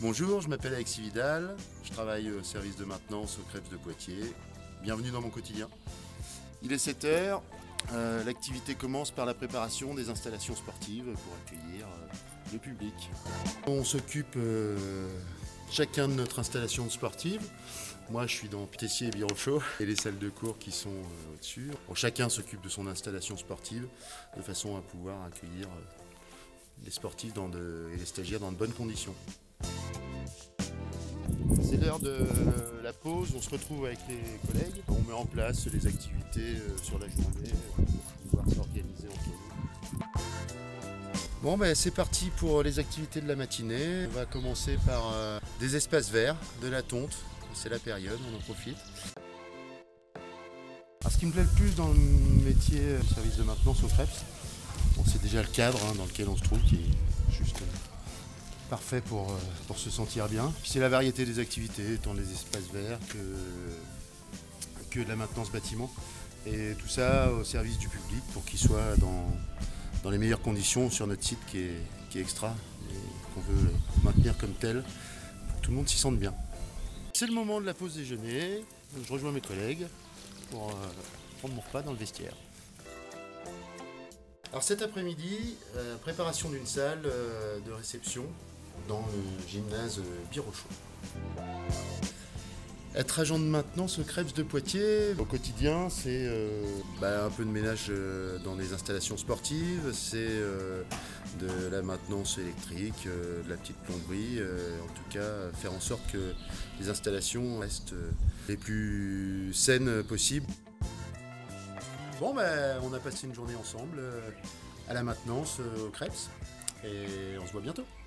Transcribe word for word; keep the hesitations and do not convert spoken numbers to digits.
Bonjour, je m'appelle Alexis Vidal, je travaille au service de maintenance au Crêpes de Poitiers. Bienvenue dans mon quotidien. Il est sept heures, euh, l'activité commence par la préparation des installations sportives pour accueillir euh, le public. On s'occupe euh, chacun de notre installation sportive. Moi je suis dans Tessier et Birochot et les salles de cours qui sont euh, au-dessus. Bon, chacun s'occupe de son installation sportive de façon à pouvoir accueillir euh, les sportifs dans de, et les stagiaires dans de bonnes conditions. C'est l'heure de la pause, on se retrouve avec les collègues, on met en place les activités sur la journée pour pouvoir s'organiser entre nous. Bon ben c'est parti pour les activités de la matinée. On va commencer par euh, des espaces verts, de la tonte, c'est la période, on en profite. Alors, ce qui me plaît le plus dans le métier de service de maintenance au Crêpes, bon, c'est déjà le cadre hein, dans lequel on se trouve qui est juste euh, parfait pour, euh, pour se sentir bien. Puis c'est la variété des activités, tant les espaces verts que, que de la maintenance bâtiment. Et tout ça au service du public pour qu'il soit dans, dans les meilleures conditions sur notre site qui est, qui est extra et qu'on veut maintenir comme tel pour que tout le monde s'y sente bien. C'est le moment de la pause déjeuner. Je rejoins mes collègues pour euh, prendre mon repas dans le vestiaire. Alors cet après-midi, euh, préparation d'une salle euh, de réception dans le gymnase Birochot. Être agent de maintenance au Crêpes de Poitiers, au quotidien, c'est euh, bah, un peu de ménage euh, dans les installations sportives, c'est euh, de la maintenance électrique, euh, de la petite plomberie, euh, en tout cas faire en sorte que les installations restent euh, les plus saines possibles. Bon, ben, on a passé une journée ensemble euh, à la maintenance euh, au Crêpes et on se voit bientôt.